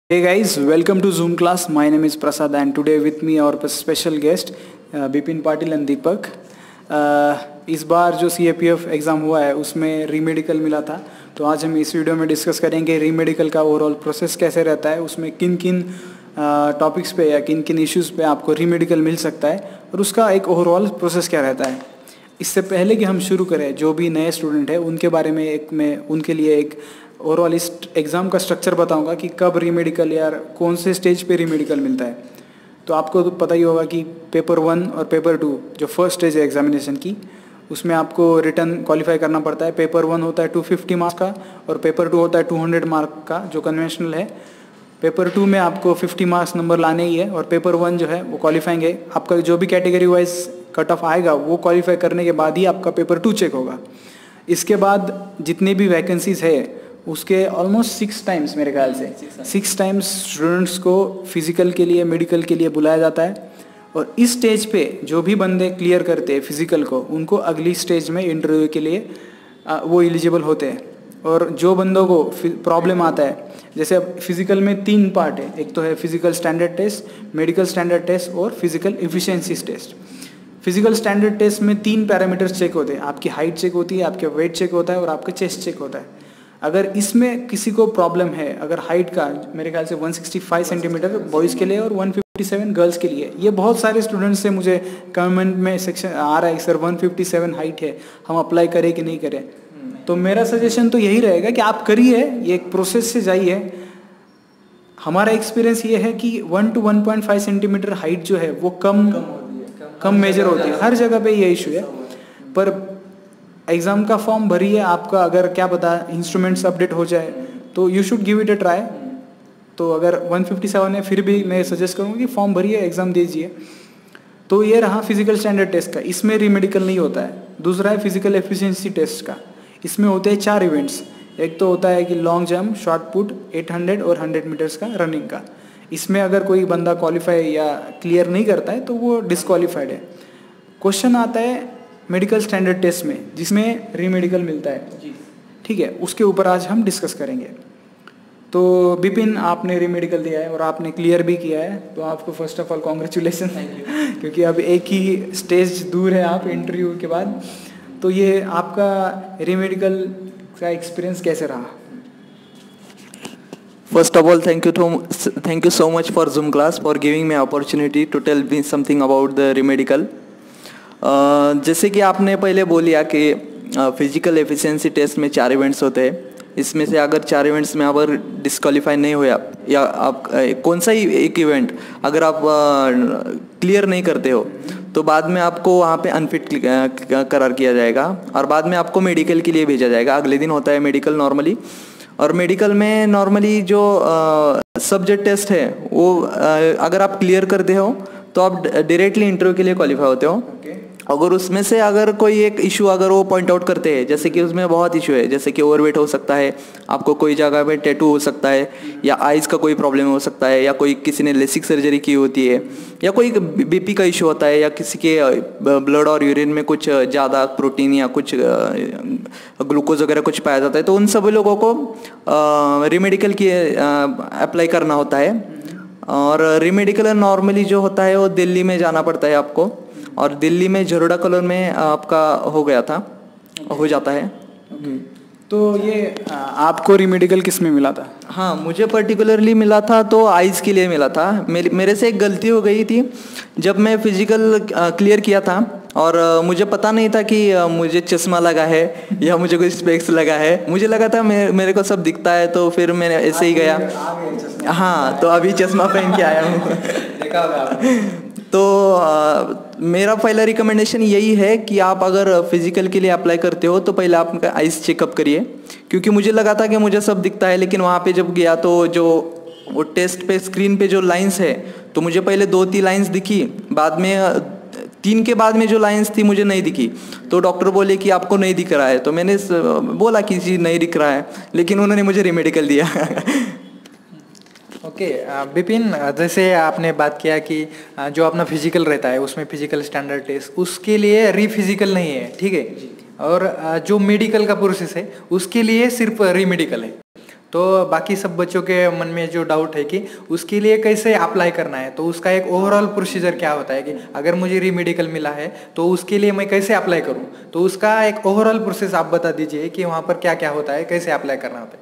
Hey guys, welcome to Zoom class. My name is Prasad and today with me our special guest Bipin Patil and Deepak. इस बार जो CAPF exam हुआ है उसमें re-medical मिला था, तो आज हम इस वीडियो में डिस्कस करेंगे रीमेडिकल का ओवरऑल प्रोसेस कैसे रहता है, उसमें किन किन टॉपिक्स पे या किन किन इश्यूज़ पे आपको रीमेडिकल मिल सकता है और उसका एक ओवरऑल प्रोसेस क्या रहता है। इससे पहले कि हम शुरू करें, जो भी नए स्टूडेंट है उनके बारे में मैं उनके लिए एक ओवरऑल इस एग्ज़ाम का स्ट्रक्चर बताऊंगा कि कब रीमेडिकल या कौन से स्टेज पे रीमेडिकल मिलता है। तो आपको तो पता ही होगा कि पेपर 1 और पेपर 2 जो फर्स्ट स्टेज है एग्जामिनेशन की, उसमें आपको रिटर्न क्वालिफाई करना पड़ता है। पेपर 1 होता है 250 मार्क्स का और पेपर 2 होता है 200 मार्क का जो कन्वेंशनल है। पेपर 2 में आपको 50 मार्क्स नंबर लाने ही है और पेपर 1 जो है वो क्वालिफाइंग है। आपका जो भी कैटेगरी वाइज कट ऑफ आएगा वो क्वालिफाई करने के बाद ही आपका पेपर 2 चेक होगा। इसके बाद जितनी भी वैकेंसीज है उसके ऑलमोस्ट 6 टाइम्स, मेरे ख्याल से 6 टाइम्स स्टूडेंट्स को फिज़िकल के लिए, मेडिकल के लिए बुलाया जाता है। और इस स्टेज पे जो भी बंदे क्लियर करते हैं फिज़िकल को, उनको अगली स्टेज में इंटरव्यू के लिए वो एलिजिबल होते हैं। और जो बंदों को प्रॉब्लम आता है, जैसे अब फिज़िकल में 3 पार्ट है, एक तो है physical standard test, medical standard test और physical efficiency test. Physical standard test में 3 पैरामीटर्स चेक होते हैं, आपकी हाइट चेक होती है, आपका वेट चेक होता है और आपका चेस्ट चेक होता है। अगर इसमें किसी को प्रॉब्लम है, अगर हाइट का मेरे ख्याल से 165 सेंटीमीटर बॉयज़ के लिए और 157 गर्ल्स के लिए, ये बहुत सारे स्टूडेंट्स से मुझे कमेंट में सेक्शन आ रहा है सर 157 हाइट है, हम अप्लाई करें कि नहीं करें। तो मेरा सजेशन तो यही रहेगा कि आप करिए, ये एक प्रोसेस से जाइए। हमारा एक्सपीरियंस ये है कि 1 to 1.5 सेंटीमीटर हाइट जो है वो कम मेजर होती है, हर जगह पे ये इशू है। पर एग्ज़ाम का फॉर्म भरिए, आपका अगर क्या पता इंस्ट्रूमेंट्स अपडेट हो जाए तो you should give it a try. तो अगर 157 है फिर भी मैं सजेस्ट करूँगा कि फॉर्म भरिए, एग्ज़ाम दीजिए। तो ये रहा फिज़िकल स्टैंडर्ड टेस्ट का, इसमें रीमेडिकल नहीं होता है। दूसरा है फिज़िकल एफिशिएंसी टेस्ट का, इसमें होते हैं 4 इवेंट्स। एक तो होता है कि लॉन्ग जंप, शॉर्ट पुट, 800 और 100 मीटर्स का रनिंग का। इसमें अगर कोई बंदा क्वालिफाई या क्लियर नहीं करता है तो वो डिसक्वालीफाइड है। क्वेश्चन आता है मेडिकल स्टैंडर्ड टेस्ट में, जिसमें रीमेडिकल मिलता है, ठीक है, उसके ऊपर आज हम डिस्कस करेंगे। तो विपिन, आपने रीमेडिकल दिया है और आपने क्लियर भी किया है, तो आपको फर्स्ट ऑफ ऑल कॉन्ग्रेचुलेसन क्योंकि अब एक ही स्टेज दूर है आप इंटरव्यू के बाद। तो ये आपका रीमेडिकल का एक्सपीरियंस कैसे रहा? First of all, thank you so much for Zoom class for giving me opportunity to tell me something about the remedical. जैसे कि आपने पहले बोलिया कि फिजिकल एफिशिएंसी टेस्ट में 4 इवेंट्स होते हैं। इसमें से अगर 4 इवेंट्स में अगर डिस्क्वालीफाई नहीं हुआ या आप कौन सा ही एक इवेंट अगर आप क्लियर नहीं करते हो तो बाद में आपको वहाँ पे अनफिट करार किया जाएगा और बाद में आपको मेडिकल के लिए भेजा जाएगा। अगले दिन होता है मेडिकल नॉर्मली, और मेडिकल में नॉर्मली जो सब्जेक्ट टेस्ट है वो अगर आप क्लियर करते हो तो आप डायरेक्टली इंटरव्यू के लिए क्वालिफाई होते हो। अगर उसमें से अगर कोई एक इशू अगर वो पॉइंट आउट करते हैं, जैसे कि उसमें बहुत इशू है, जैसे कि ओवरवेट हो सकता है, आपको कोई जगह पे टैटू हो सकता है, या आइज़ का कोई प्रॉब्लम हो सकता है, या कोई किसी ने लेसिक सर्जरी की होती है, या कोई बीपी का इशू होता है, या किसी के ब्लड और यूरिन में कुछ ज़्यादा प्रोटीन या कुछ ग्लूकोज वगैरह कुछ पाया जाता है, तो उन सभी लोगों को रीमेडिकल की अप्लाई करना होता है। और रीमेडिकल नॉर्मली जो होता है वो दिल्ली में जाना पड़ता है आपको, और दिल्ली में जरोडा कॉलोर में आपका हो जाता है। तो ये आपको रीमेडिकल किस में मिला था? हाँ, मुझे पर्टिकुलरली मिला था तो आइज़ के लिए मिला था। मेरे से एक गलती हो गई थी जब मैं फिजिकल क्लियर किया था, और मुझे पता नहीं था कि मुझे चश्मा लगा है या मुझे कोई स्पेक्स लगा है। मुझे लगा था मेरे को सब दिखता है, तो फिर मैं ऐसे ही गया। हाँ, तो अभी चश्मा पहन के आया हूँ। तो मेरा पहला रिकमेंडेशन यही है कि आप अगर फिजिकल के लिए अप्लाई करते हो तो पहले आप आइज़ चेकअप करिए, क्योंकि मुझे लगा था कि मुझे सब दिखता है, लेकिन वहाँ पे जब गया तो जो वो टेस्ट पे स्क्रीन पे जो लाइंस है, तो मुझे पहले 2-3 लाइंस दिखी, बाद में 3 के बाद में जो लाइंस थी मुझे नहीं दिखी। तो डॉक्टर बोले कि आपको नहीं दिख रहा है, तो मैंने बोला कि जी नहीं दिख रहा है, लेकिन उन्होंने मुझे रीमेडिकल दिया। ओके विपिन, जैसे आपने बात किया कि जो अपना फिजिकल रहता है उसमें फिजिकल स्टैंडर्ड टेस्ट उसके लिए रीफिजिकल नहीं है, ठीक है, और जो मेडिकल का प्रोसेस है उसके लिए सिर्फ रीमेडिकल है। तो बाकी सब बच्चों के मन में जो डाउट है कि उसके लिए कैसे अप्लाई करना है, तो उसका एक ओवरऑल प्रोसीजर क्या होता है कि अगर मुझे रीमेडिकल मिला है तो उसके लिए मैं कैसे अप्लाई करूँ, तो उसका एक ओवरऑल प्रोसेस आप बता दीजिए कि वहाँ पर क्या क्या होता है, कैसे अप्लाई करना होता है।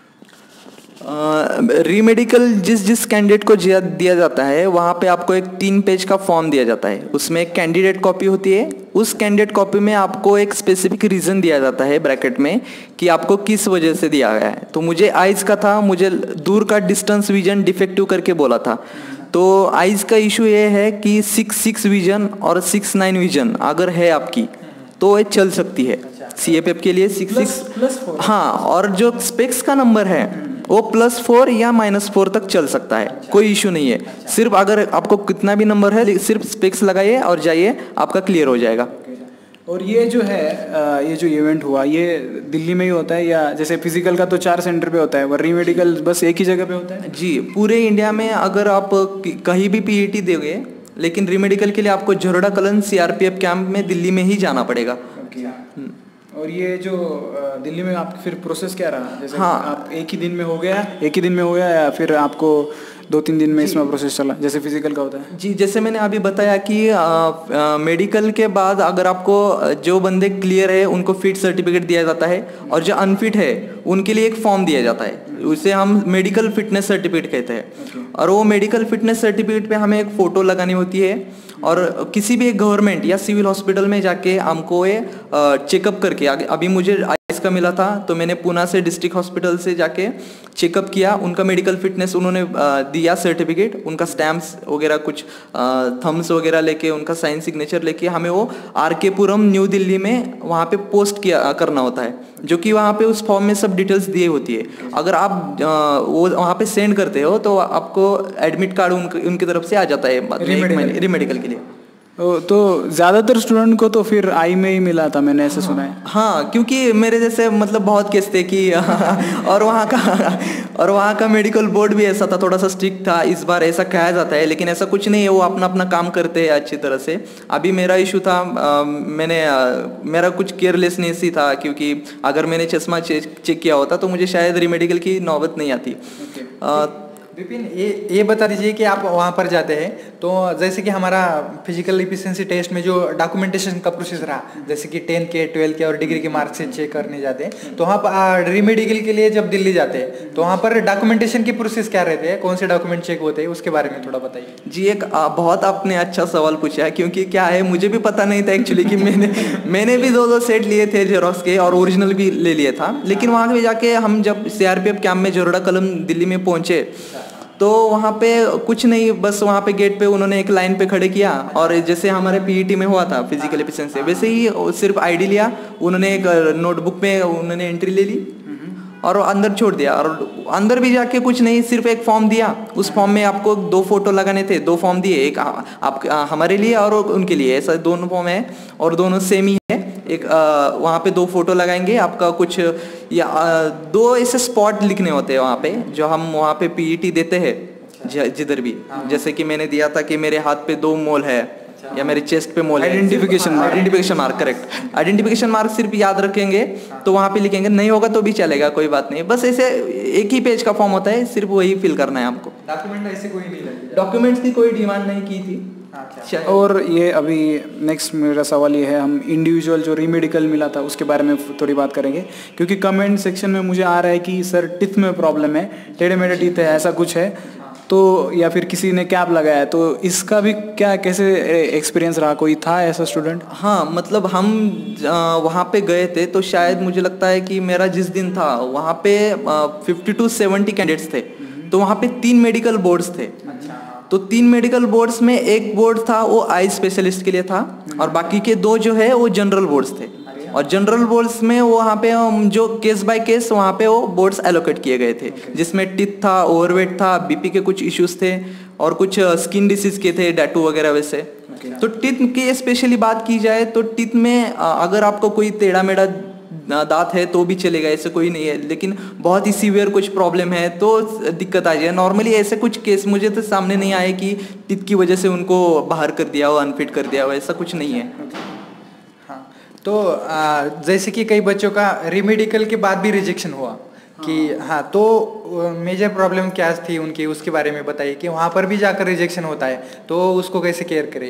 रीमेडिकल जिस कैंडिडेट को दिया जाता है वहाँ पे आपको एक 3 पेज का फॉर्म दिया जाता है। उसमें एक कैंडिडेट कॉपी होती है। उस कैंडिडेट कॉपी में आपको एक स्पेसिफिक रीज़न दिया जाता है ब्रैकेट में कि आपको किस वजह से दिया गया है। तो मुझे आइज़ का था, मुझे दूर का डिस्टेंस विजन डिफेक्टिव करके बोला था। तो आइज़ का इशू ये है कि 6 विजन और 6-9 विजन अगर है आपकी तो ये चल सकती है। CAPF के लिए 6+4 हाँ, और जो स्पेक्स का नंबर है वो +4 या -4 तक चल सकता है, कोई इशू नहीं है। सिर्फ अगर आपको कितना भी नंबर है सिर्फ स्पेक्स लगाइए और जाइए, आपका क्लियर हो जाएगा। और ये जो है ये जो इवेंट हुआ ये दिल्ली में ही होता है या जैसे फिजिकल का तो 4 सेंटर पे होता है, और रीमेडिकल बस एक ही जगह पे होता है? जी, पूरे इंडिया में अगर आप कहीं भी PET दोगे, लेकिन रीमेडिकल के लिए आपको झरोड़ा कलन CRPF कैंप में दिल्ली में ही जाना पड़ेगा। और ये जो दिल्ली में आप फिर प्रोसेस क्या रहा, जैसे हाँ, आप एक ही दिन में हो गया या फिर आपको 2-3 दिन में इसमें प्रोसेस चला जैसे फिजिकल का होता है? जी, जैसे मैंने अभी बताया कि मेडिकल के बाद अगर आपको जो बंदे क्लियर है उनको फिट सर्टिफिकेट दिया जाता है, और जो अनफिट है उनके लिए एक फॉर्म दिया जाता है, उसे हम मेडिकल फिटनेस सर्टिफिकेट कहते हैं। और वो मेडिकल फिटनेस सर्टिफिकेट पे हमें एक फ़ोटो लगानी होती है, और किसी भी एक गवर्नमेंट या सिविल हॉस्पिटल में जाके हमको ये चेकअप करके अभी मुझे आइस का मिला था तो मैंने पूना से डिस्ट्रिक्ट हॉस्पिटल से जाके चेकअप किया, उनका मेडिकल फिटनेस उन्होंने दिया सर्टिफिकेट, उनका स्टैम्प्स वगैरह कुछ थम्स वगैरह लेके, उनका साइन सिग्नेचर लेके हमें वो RK पुरम न्यू दिल्ली में वहाँ पे पोस्ट करना होता है, जो कि वहाँ पे उस फॉर्म में सब डिटेल्स दिए होती है। अगर आप वो वहाँ पे सेंड करते हो तो आपको एडमिट कार्ड उनकी तरफ से आ जाता है रीमेडिकल के लिए। तो ज़्यादातर स्टूडेंट को तो फिर आई में ही मिला था, मैंने ऐसे सुना है। हाँ, क्योंकि मेरे जैसे मतलब बहुत केस थे कि और वहाँ का मेडिकल बोर्ड भी ऐसा था, थोड़ा सा स्ट्रिक्ट था। इस बार ऐसा कहा जाता है, लेकिन ऐसा कुछ नहीं है, वो अपना अपना काम करते हैं अच्छी तरह से। अभी मेरा इशू था, मेरा कुछ केयरलेसनेस ही था, क्योंकि अगर मैंने चश्मा चेक किया होता तो मुझे शायद रीमेडिकल की नौबत नहीं आती। विपिन, ये बता दीजिए कि आप वहाँ पर जाते हैं तो जैसे कि हमारा फिजिकल एफिशिएंसी टेस्ट में जो डॉक्यूमेंटेशन का प्रोसेस रहा, जैसे कि 10 के 12 के और डिग्री के मार्क्स से चेक करने जाते हैं, तो वहाँ पर रीमेडिकल के लिए जब दिल्ली जाते हैं तो वहाँ पर डॉक्यूमेंटेशन की प्रोसेस क्या रहते हैं, कौन से डॉक्यूमेंट चेक होते हैं, उसके बारे में थोड़ा बताइए। जी, एक बहुत आपने अच्छा सवाल पूछा है, क्योंकि क्या है मुझे भी पता नहीं था एक्चुअली कि मैंने भी 2 सेट लिए थे जेरोक्स के और ओरिजिनल भी ले लिया था। लेकिन वहाँ पे जाके हम जब CRPF कैंप में झरोड़ा कलम दिल्ली में पहुँचे तो वहाँ पे कुछ नहीं, बस वहाँ पे गेट पे उन्होंने एक लाइन पे खड़े किया, और जैसे हमारे PET में हुआ था फिजिकल एफिशिएंसी, वैसे ही सिर्फ ID लिया उन्होंने, एक नोटबुक में उन्होंने एंट्री ले ली और अंदर छोड़ दिया। और अंदर भी जाके कुछ नहीं, सिर्फ एक फॉर्म दिया, उस फॉर्म में आपको 2 फोटो लगाने थे, 2 फॉर्म दिए, एक आप हमारे लिए और उनके लिए, ऐसा 2 फॉर्म है और दोनों सेम ही है। एक वहाँ पे 2 फोटो लगाएंगे, आपका कुछ या 2 ऐसे स्पॉट लिखने होते हैं वहाँ पे, जो हम वहाँ पे PET देते हैं जिधर भी, जैसे कि मैंने दिया था कि मेरे हाथ पे 2 मोल है या मेरे चेस्ट पे मोल है, identification mark, correct, identification mark सिर्फ याद रखेंगे तो वहाँ पे लिखेंगे, नहीं होगा तो भी चलेगा, कोई बात नहीं। बस ऐसे एक ही पेज का फॉर्म होता है, सिर्फ वही फिल करना है आपको। डॉक्यूमेंट ऐसे कोई नहीं लगे, डॉक्यूमेंट्स की कोई डिमांड नहीं की थी। और ये अभी नेक्स्ट मेरा सवाल ये है, हम इंडिविजुअल जो रीमेडिकल मिला था उसके बारे में थोड़ी बात करेंगे, क्योंकि कमेंट सेक्शन में मुझे आ रहा है कि सर टिथ में प्रॉब्लम है, टेढ़े मेढ़े टीथ है, ऐसा कुछ है तो, या फिर किसी ने कैप लगाया, तो इसका भी क्या कैसे एक्सपीरियंस रहा, कोई था ऐसा स्टूडेंट? हाँ, मतलब हम वहाँ पे गए थे तो शायद मुझे लगता है कि मेरा जिस दिन था वहाँ पे 50 to 70 कैंडिडेट्स थे, तो वहाँ पे 3 मेडिकल बोर्ड्स थे। तो 3 मेडिकल बोर्ड्स में एक बोर्ड था वो आई स्पेशलिस्ट के लिए था, और बाकी के 2 जो है वो जनरल बोर्ड्स थे। और जनरल बोर्ड्स में वहाँ पे जो केस बाय केस वहाँ पे वो बोर्ड्स एलोकेट किए गए थे, जिसमें टिथ था, ओवरवेट था, BP के कुछ इश्यूज थे और कुछ स्किन डिसीज के थे, डैटू वगैरह वैसे। तो टिथ की स्पेशली बात की जाए तो टिथ में अगर आपको कोई टेढ़ा मेढ़ा दांत है तो भी चलेगा, ऐसे कोई नहीं है, लेकिन बहुत ही सीवियर कुछ प्रॉब्लम है तो दिक्कत आ जाए। नॉर्मली ऐसे कुछ केस मुझे तो सामने नहीं आए कि टिथ की वजह से उनको बाहर कर दिया हो, अनफिट कर दिया हो, ऐसा कुछ नहीं है। हाँ, तो जैसे कि कई बच्चों का रीमेडिकल के बाद भी रिजेक्शन हुआ, कि हाँ, तो मेजर प्रॉब्लम क्या थी उनकी, उसके बारे में बताइए कि वहाँ पर भी जाकर रिजेक्शन होता है तो उसको कैसे केयर करें।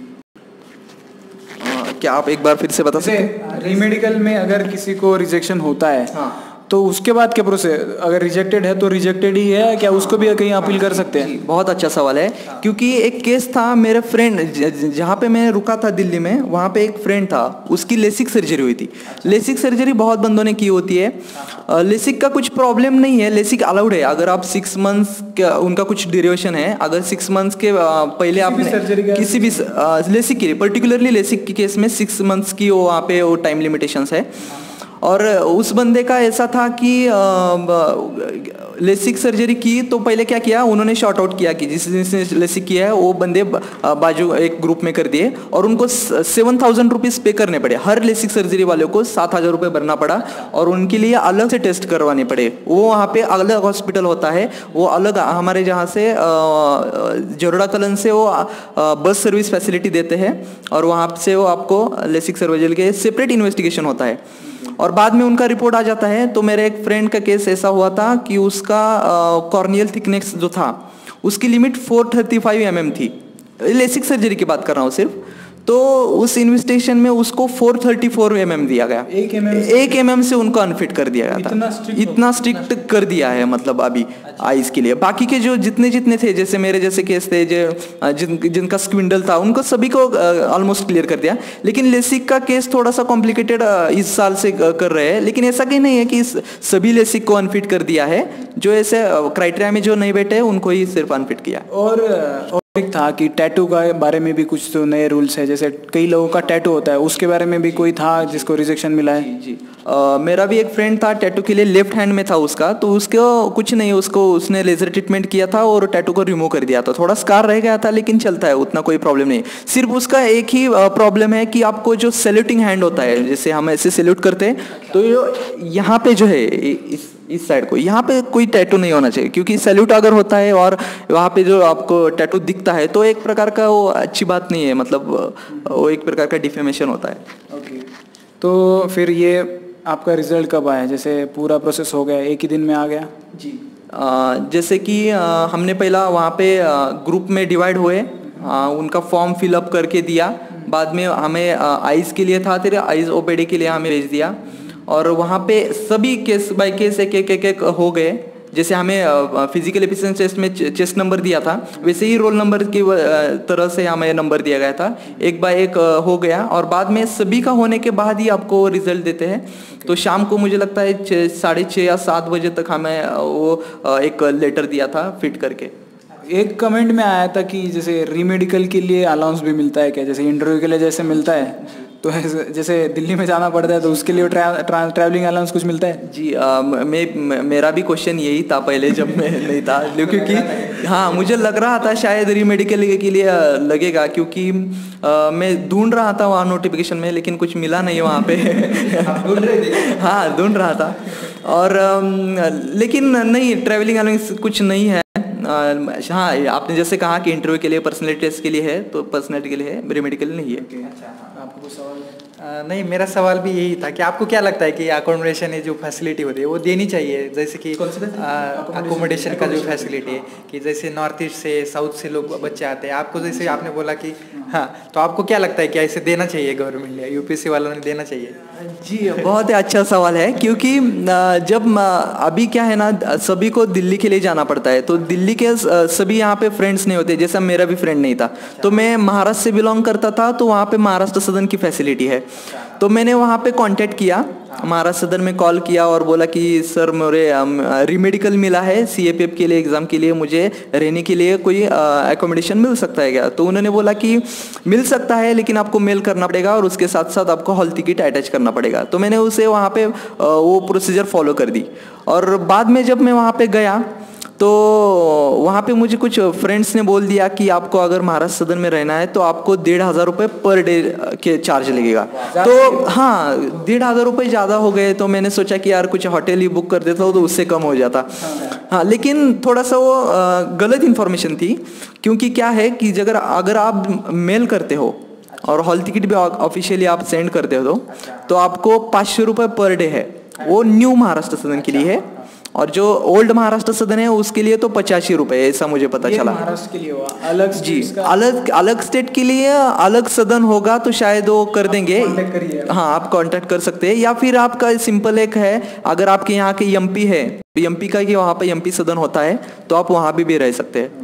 क्या आप एक बार फिर से बता सकते हैं? जैसे रीमेडिकल में अगर किसी को रिजेक्शन होता है हाँ। तो उसके बाद क्या प्रोसेस, अगर रिजेक्टेड है तो रिजेक्टेड ही है, क्या उसको भी कहीं अपील कर सकते हैं? बहुत अच्छा सवाल है, क्योंकि एक केस था मेरे फ्रेंड, जहाँ पे मैं रुका था दिल्ली में, वहाँ पे एक फ्रेंड था, उसकी लेसिक सर्जरी हुई थी। लेसिक सर्जरी बहुत बंदों ने की होती है। लेसिक का कुछ प्रॉब्लम नहीं है, लेसिक अलाउड है अगर आप 6 मंथ्स का उनका कुछ ड्यूरेशन है, अगर 6 मंथ्स के पहले आपने किसी भी लेसिक के लिए, पर्टिकुलरली लेसिक के केस में 6 मंथ्स की वहाँ पे वो टाइम लिमिटेशंस है। और उस बंदे का ऐसा था कि लेसिक सर्जरी की तो पहले क्या किया उन्होंने, शॉर्ट आउट किया कि जिसने लेसिक किया है वो बंदे बाजू एक ग्रुप में कर दिए और उनको 7,000 रुपीज़ पे करने पड़े। हर लेसिक सर्जरी वाले को 7,000 रुपये भरना पड़ा और उनके लिए अलग से टेस्ट करवाने पड़े। वो वहाँ पे अलग हॉस्पिटल होता है, वो अलग हमारे जहाँ से जरोड़ा कलन से वो बस सर्विस फैसिलिटी देते हैं और वहाँ से वो आपको लेसिक सर्जरी के सेपरेट इन्वेस्टिगेशन होता है और बाद में उनका रिपोर्ट आ जाता है। तो मेरे एक फ्रेंड का केस ऐसा हुआ था कि उसका कॉर्नियल थिकनेस जो था उसकी लिमिट 435 mm थी, लेसिक सर्जरी की बात कर रहा हूँ सिर्फ। तो उस इन्वेस्टिगेशन में उसको 434 mm दिया गया, 1 mm से उनको अनफिट कर दिया गया था। इतना स्ट्रिक्ट कर दिया है मतलब अभी आइज के लिए। बाकी के जो जितने थे, जैसे मेरे जैसे केस थे जो जिनका स्क्विंडल था, उनको सभी को ऑलमोस्ट क्लियर कर दिया। लेकिन लेसिक का केस थोड़ा सा कॉम्प्लिकेटेड इस साल से कर रहे हैं, लेकिन ऐसा कहीं नहीं है कि सभी लेसिक को अनफिट कर दिया है। जो ऐसे क्राइटेरिया में जो नहीं बैठे उनको ही सिर्फ अनफिट किया। और एक था कि टैटू का बारे में भी कुछ तो नए रूल्स है, जैसे कई लोगों का टैटू होता है, उसके बारे में भी कोई था जिसको रिजेक्शन मिला है? जी मेरा भी एक फ्रेंड था, टैटू के लिए लेफ्ट हैंड में था उसका, तो उसको कुछ नहीं, उसने लेजर ट्रीटमेंट किया था और टैटू को रिमूव कर दिया था। थोड़ा स्कार रह गया था लेकिन चलता है, उतना कोई प्रॉब्लम नहीं। सिर्फ उसका एक ही प्रॉब्लम है कि आपको जो सैल्यूटिंग हैंड होता है, जैसे हम ऐसे सैल्यूट करते हैं तो यहाँ पे जो है इस साइड को, यहाँ पे कोई टैटू नहीं होना चाहिए, क्योंकि सैल्यूट अगर होता है और वहाँ पे जो आपको टैटू दिखता है तो एक प्रकार का वो अच्छी बात नहीं है, मतलब वो एक प्रकार का डिफेमेशन होता है। ओके, तो फिर ये आपका रिजल्ट कब आया? जैसे पूरा प्रोसेस हो गया, एक ही दिन में आ गया? जी जैसे कि हमने पहला वहाँ पे ग्रुप में डिवाइड हुए, उनका फॉर्म फिलअप करके दिया। बाद में हमें आइज के लिए था, तेरे आइज ओपीडी के लिए हमें भेज दिया और वहाँ पे सभी केस बाय केस एक हो गए। जैसे हमें फिजिकल एफिशिएंसी टेस्ट में चेस्ट नंबर दिया था, वैसे ही रोल नंबर की तरह से हमें नंबर दिया गया था, एक बाय एक हो गया। और बाद में सभी का होने के बाद ही आपको रिजल्ट देते हैं। तो शाम को मुझे लगता है 6:30 या 7 बजे तक हमें वो एक लेटर दिया था फिट करके। एक कमेंट में आया था कि जैसे रीमेडिकल के लिए अलाउंस भी मिलता है क्या, जैसे इंटरव्यू के लिए जैसे मिलता है, तो जैसे दिल्ली में जाना पड़ता है तो उसके लिए ट्रैवलिंग अलाउंस कुछ मिलता है? जी मेरा भी क्वेश्चन यही था पहले जब मैं नहीं था, क्योंकि हाँ मुझे लग रहा था शायद रीमेडिकल के लिए लगेगा, क्योंकि मैं ढूंढ रहा था वहाँ नोटिफिकेशन में, लेकिन कुछ मिला नहीं वहाँ पे। हाँ ढूंढ रहा था और लेकिन नहीं, ट्रैवलिंग अलाउंस कुछ नहीं है। हाँ आपने जैसे कहा कि इंटरव्यू के लिए, पर्सनैलिटी टेस्ट के लिए है, तो पर्सनैलिटी के लिए है, रीमेडिकल नहीं है। आपको कोई सवाल है? नहीं, मेरा सवाल भी यही था कि आपको क्या लगता है कि अकोमोडेशन जो फैसिलिटी होती है वो देनी चाहिए, जैसे कि अकोमोडेशन का जो फैसिलिटी है कि जैसे नॉर्थ ईस्ट से साउथ से लोग बच्चे आते हैं, आपको जैसे आपने बोला कि हाँ, तो आपको क्या लगता है कि ऐसे देना चाहिए गवर्नमेंट ने, यूपीएससी वालों ने देना चाहिए? जी बहुत ही अच्छा सवाल है, क्योंकि जब अभी क्या है ना, सभी को दिल्ली के लिए जाना पड़ता है, तो दिल्ली के सभी यहाँ पे फ्रेंड्स नहीं होते। जैसा मेरा भी फ्रेंड नहीं था, तो मैं महाराष्ट्र से बिलोंग करता था, तो वहाँ पे महाराष्ट्र सदन की फैसिलिटी है। तो मैंने वहाँ पे कांटेक्ट किया, महाराष्ट्र सदन में कॉल किया और बोला कि सर मेरे रीमेडिकल मिला है, सीएपीएफ के लिए एग्ज़ाम के लिए मुझे रहने के लिए कोई एकोमोडेशन मिल सकता है क्या? तो उन्होंने बोला कि मिल सकता है, लेकिन आपको मेल करना पड़ेगा और उसके साथ साथ आपको हॉल टिकट अटैच करना पड़ेगा। तो मैंने उसे वहाँ पे वो प्रोसीजर फॉलो कर दी। और बाद में जब मैं वहाँ पे गया तो वहाँ पे मुझे कुछ फ्रेंड्स ने बोल दिया कि आपको अगर महाराष्ट्र सदन में रहना है तो आपको 1,500 रुपये पर डे के चार्ज लगेगा। तो हाँ 1,500 रुपये ज़्यादा हो गए, तो मैंने सोचा कि यार कुछ होटल ही बुक कर देता हूँ तो उससे कम हो जाता। हाँ लेकिन थोड़ा सा वो गलत इन्फॉर्मेशन थी, क्योंकि क्या है कि अगर आप मेल करते हो और हॉल टिकट भी ऑफिशियली आप सेंड करते हो तो आपको 500 रुपये पर डे है, वो न्यू महाराष्ट्र सदन के लिए है। और जो ओल्ड महाराष्ट्र सदन है उसके लिए तो 85 रुपये, ऐसा मुझे पता ये चला। महाराष्ट्र के लिए हुआ, अलग जी, states का अलग स्टेट के लिए अलग सदन होगा तो शायद वो कर देंगे। contact करिए। हाँ, आप कांटेक्ट कर सकते हैं, या फिर आपका सिंपल एक है, अगर आपके यहाँ के एमपी है, एमपी का कि वहाँ पे एमपी सदन होता है तो आप वहाँ भी रह सकते हैं।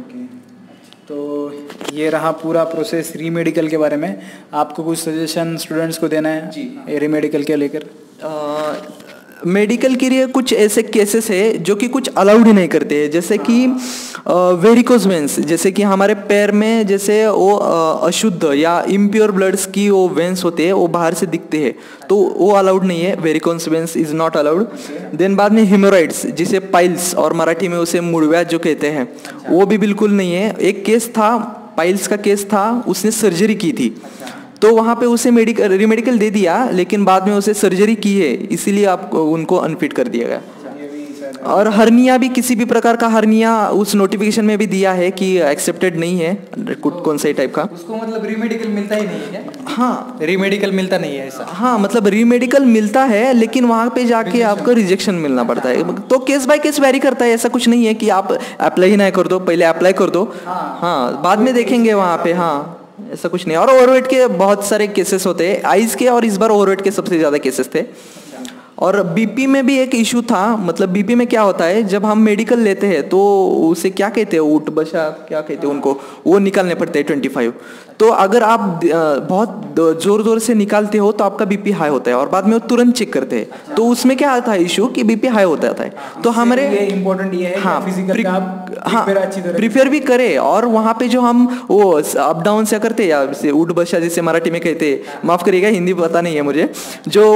तो ये रहा पूरा प्रोसेस री मेडिकल के बारे में। आपको कुछ सजेशन स्टूडेंट्स को देना है जी री मेडिकल के लेकर? मेडिकल के लिए कुछ ऐसे केसेस है जो कि कुछ अलाउड ही नहीं करते हैं, जैसे कि वेरिकोज वेंस, जैसे कि हमारे पैर में जैसे वो अशुद्ध या इम्प्योर ब्लड्स की वो वेंस होते हैं, वो बाहर से दिखते हैं, तो वो अलाउड नहीं है, varicose veins is not allowed. Then बाद में हेमोराइड्स जिसे पाइल्स और मराठी में उसे मुड़व्या जो कहते हैं, वो भी बिल्कुल नहीं है। एक केस था, पाइल्स का केस था, उसने सर्जरी की थी, तो वहाँ पे उसे रीमेडिकल दे दिया, लेकिन बाद में उसे सर्जरी की है, इसीलिए आपको उनको अनफिट कर दिया गया। और हर्निया भी, किसी भी प्रकार का हर्निया उस नोटिफिकेशन में भी दिया है कि एक्सेप्टेड नहीं है, कौन सा टाइप का, उसको मतलब रीमेडिकल मिलता ही नहीं है क्या? हाँ, रीमेडिकल मिलता नहीं है ऐसा? हाँ, मतलब रीमेडिकल मिलता है, लेकिन वहाँ पे जाके आपको रिजेक्शन मिलना पड़ता है। तो केस बाय केस वेरी करता है, ऐसा कुछ नहीं है कि आप अप्लाई ही ना कर दो, पहले अप्लाई कर दो, हाँ बाद में देखेंगे वहाँ पे, हाँ ऐसा कुछ नहीं। और ओवरवेट के बहुत सारे केसेस होते हैं, आइज के, और इस बार ओवरवेट के सबसे ज़्यादा केसेस थे। और बीपी में भी एक इशू था, मतलब बीपी में क्या होता है, जब हम मेडिकल लेते हैं तो उसे क्या कहते हैं, ऊट बशा क्या कहते हैं उनको, वो निकालने पड़ते हैं 25। तो अगर आप बहुत जोर जोर से निकालते हो तो आपका बीपी हाई होता है, और बाद में वो तुरंत चेक करते हैं, तो उसमें क्या आता है इशू कि बीपी हाई होता है। तो हमारे ये इम्पोर्टेंट ये है, हाँ, फिजिकल का आप अच्छी तरह प्रिपेयर भी करे, और वहाँ पे जो हम वो अप डाउन से करते हैं, या ऊट बशा जिसे मराठी में कहते हैं, माफ करिएगा हिंदी पता नहीं है मुझे, जो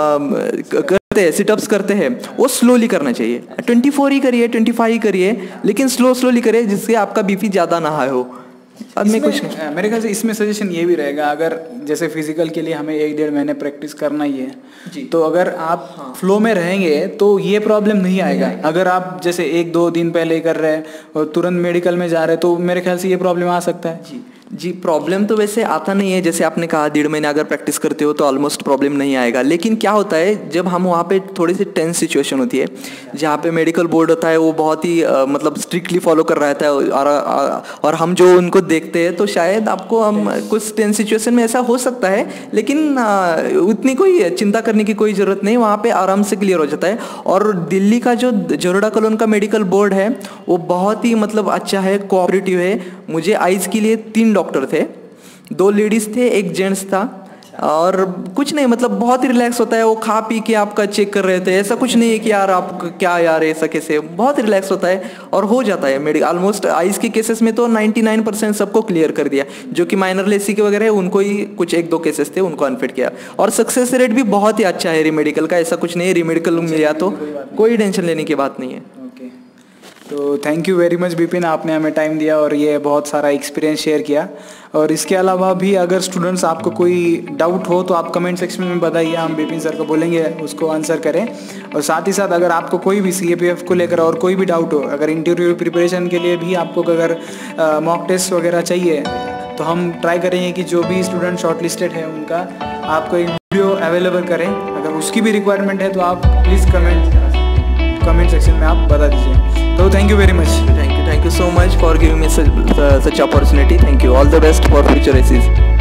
करते हैं सिटअप्स करते हैं, वो स्लोली करना चाहिए। 24 ही करिए, 25 ही करिए, लेकिन स्लोली करिए, जिससे आपका बीपी ज़्यादा ना हाई हो। इसमें कुछ नहीं, मेरे ख्याल से इसमें सजेशन ये भी रहेगा, अगर जैसे फिजिकल के लिए हमें 1-1.5 महीने प्रैक्टिस करना ही है जी, तो अगर आप फ्लो में रहेंगे तो ये प्रॉब्लम नहीं आएगा। अगर आप जैसे 1-2 दिन पहले कर रहे हैं और तुरंत मेडिकल में जा रहे हैं, तो मेरे ख्याल से ये प्रॉब्लम आ सकता है। जी, प्रॉब्लम तो वैसे आता नहीं है, जैसे आपने कहा 1.5 महीने अगर प्रैक्टिस करते हो तो ऑलमोस्ट प्रॉब्लम नहीं आएगा। लेकिन क्या होता है, जब हम वहाँ पे थोड़ी सी टेंस सिचुएशन होती है, जहाँ पे मेडिकल बोर्ड होता है वो बहुत ही मतलब स्ट्रिक्टली फॉलो कर रहा है, और हम जो उनको देखते हैं, तो शायद आपको हम कुछ टेंस सिचुएशन में ऐसा हो सकता है, लेकिन उतनी कोई चिंता करने की कोई ज़रूरत नहीं, वहाँ पे आराम से क्लियर हो जाता है। और दिल्ली का जो जरोडा कॉलोन का मेडिकल बोर्ड है वो बहुत ही मतलब अच्छा है, कोऑपरेटिव है। मुझे आइज़ के लिए 3 डॉक्टर थे, 2 लेडीज़ थे, 1 जेंट्स था, और कुछ नहीं, मतलब बहुत ही रिलैक्स होता है। वो खा पी के आपका चेक कर रहे थे, ऐसा कुछ नहीं है कि यार आप क्या यार ऐसा कैसे, बहुत रिलैक्स होता है और हो जाता है मेडिकल। ऑलमोस्ट आइज के केसेस में तो 99% सबको क्लियर कर दिया, जो कि माइनर लेसी के वगैरह उनको ही कुछ 1-2 केसेस थे उनको अनफिट किया। और सक्सेस रेट भी बहुत ही अच्छा है रीमेडिकल का, ऐसा कुछ नहीं है, रीमेडिकल मिल गया तो कोई टेंशन लेने की बात नहीं है। तो thank you very much Vipin, आपने हमें टाइम दिया और ये बहुत सारा एक्सपीरियंस शेयर किया। और इसके अलावा भी अगर स्टूडेंट्स आपको कोई डाउट हो तो आप कमेंट सेक्शन में बताइए, हम विपिन सर को बोलेंगे उसको आंसर करें। और साथ ही साथ अगर आपको कोई भी CAPF को लेकर और कोई भी डाउट हो, अगर इंटरव्यू प्रिपरेशन के लिए भी आपको अगर मॉक टेस्ट वगैरह चाहिए, तो हम ट्राई करेंगे कि जो भी स्टूडेंट शॉर्ट लिस्टेड है उनका आपको एक वीडियो अवेलेबल करें। अगर उसकी भी रिक्वायरमेंट है तो आप प्लीज़ कमेंट सेक्शन में आप बता दीजिए। तो thank you very much. Thank you so much for giving me such opportunity. Thank you. All the best for future races.